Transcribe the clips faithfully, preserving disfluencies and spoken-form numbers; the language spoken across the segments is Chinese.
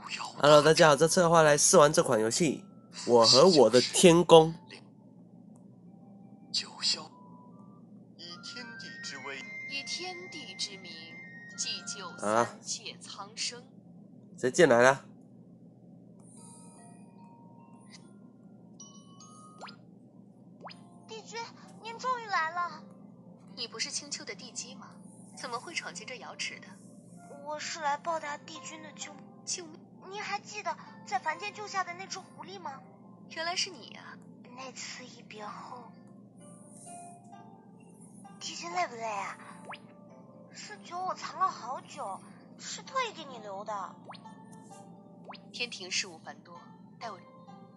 Hello， 大家好，这次的话来试玩这款游戏，我和我的天宫。 九霄，以天地之威， 以天地之名，祭救啊三界苍生。 谁进来了？ 帝君，您终于来了。 你不是青丘的帝姬吗？怎么会闯进这瑶池的？ 我是来报答帝君的救救命！ 您还记得在凡间救下的那只狐狸吗？ 原来是你啊！ 那次一别后，帝君累不累啊？是酒我藏了好久，是特意给你留的。 天庭事务繁多，待我。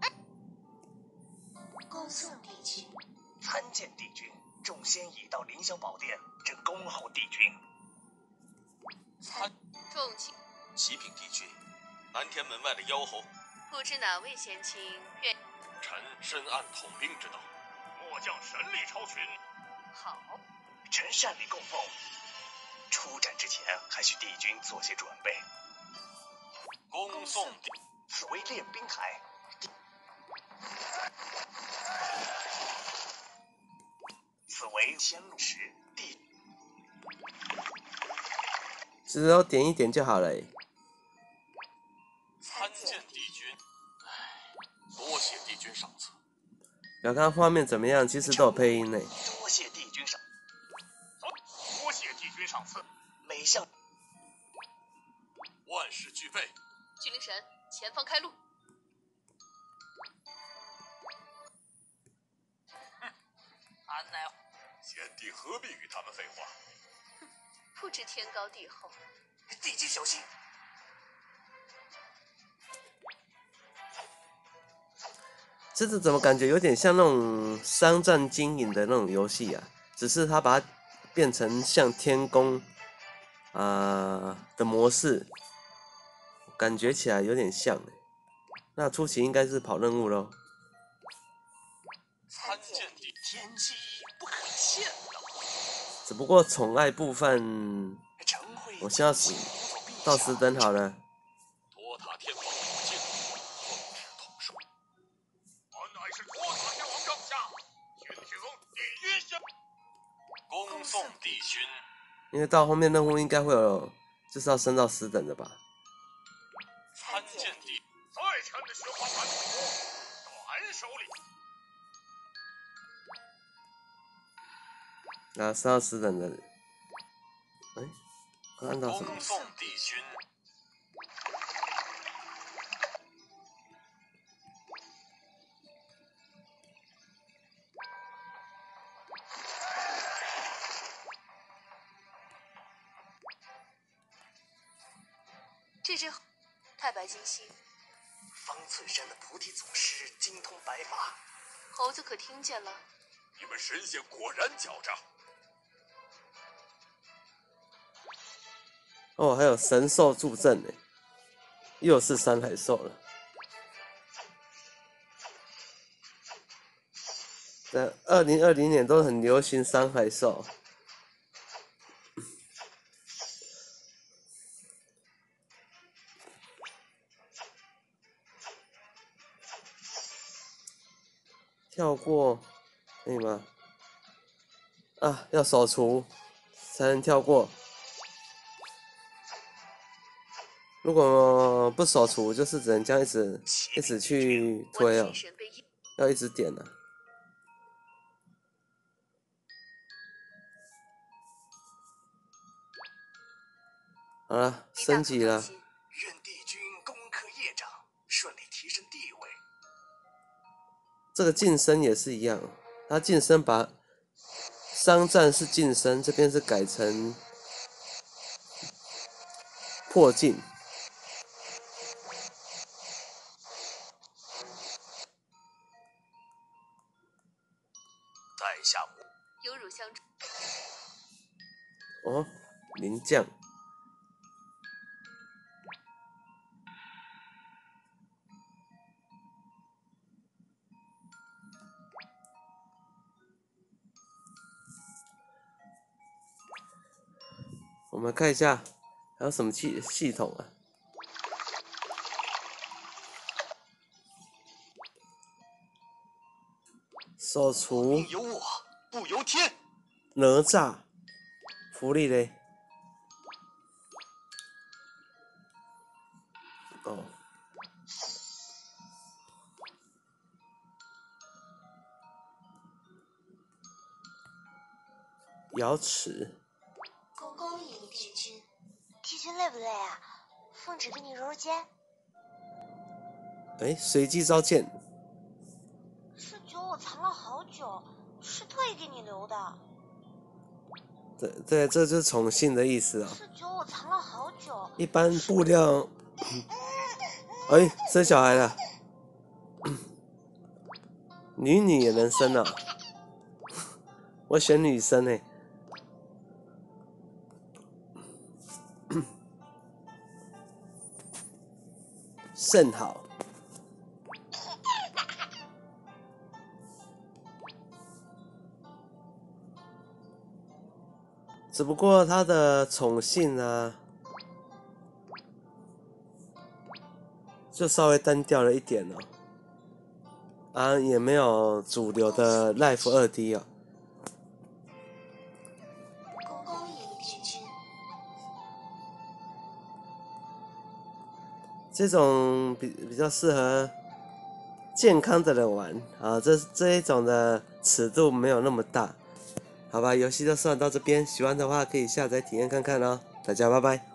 恭送帝君。 参见帝君，众仙已到凌霄宝殿，正恭候帝君。 参众请。 启禀帝君，南天门外的妖猴， 不知哪位贤卿愿？ 臣深谙统兵之道，末将神力超群。 好， 臣善礼供奉。出战之前，还需帝君做些准备。 恭送帝。 此为练兵台。此为仙路石。帝。 只要点一点就好了。 参见帝君。多谢帝君赏赐。 不要看画面怎么样，其实都有配音呢。 多谢帝君赏。 多谢帝君赏赐。 每项万事俱备。 巨灵神，前方开路。 安乃，贤弟何必与他们废话？ 不知天高地厚。 帝君小心。 这个怎么感觉有点像那种商战经营的那种游戏啊？只是它把它变成像天宫啊、呃、的模式，感觉起来有点像。那初期应该是跑任务咯。 参见帝，天机不可限量。 只不过宠爱部分，我先要死到十等好了。 托塔天王古镜，奉旨统帅。我乃是托塔天王帐下，天庭第一仙。恭送帝君。 因为到后面任务应该会有，就是要升到十等的吧。 参见帝。再看的雪花盘，短手里。 啊，升到十等的。哎，按到什么？ 恭送帝君。 这只太白金星， 方寸山的菩提祖师精通白马。 猴子可听见了？ 你们神仙果然狡诈。 哦，还有神兽助阵呢，又是山海兽了。在二零二零年都很流行山海兽。跳过可以吗？啊，要手除才能跳过。如果不手除，就是只能这样一直一直去推哦，要一直点呢、啊。好了，升级了。 愿帝君攻克业障，顺利提升地位。 这个晋升也是一样，他晋升把商战是晋升，这边是改成破境。 在下无有辱相助。 哦，名将。我们看一下还有什么系系统啊？ 手厨命由我不由天。 哪吒，福利嘞？哦，瑶池。 公公引帝君，帝君累不累啊？奉旨给你揉揉肩。 哎，随机召见。 是酒我藏了好久，是特意给你留的。 对对，这就是宠幸的意思啊。 是酒我藏了好久。 一般布料。哎，生小孩了。女女也能生啊？我选女生呢、欸。甚好。只不过他的宠幸啊，就稍微单调了一点哦。啊，也没有主流的 Life 二 D 哦。 公公引帝君。 这种比比较适合健康的人玩啊，这这一种的尺度没有那么大，好吧？游戏就算到这边，喜欢的话可以下载体验看看哦。大家拜拜。